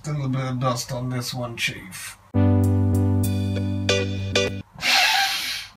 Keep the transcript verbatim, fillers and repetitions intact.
A little bit of dust on this one, Chief.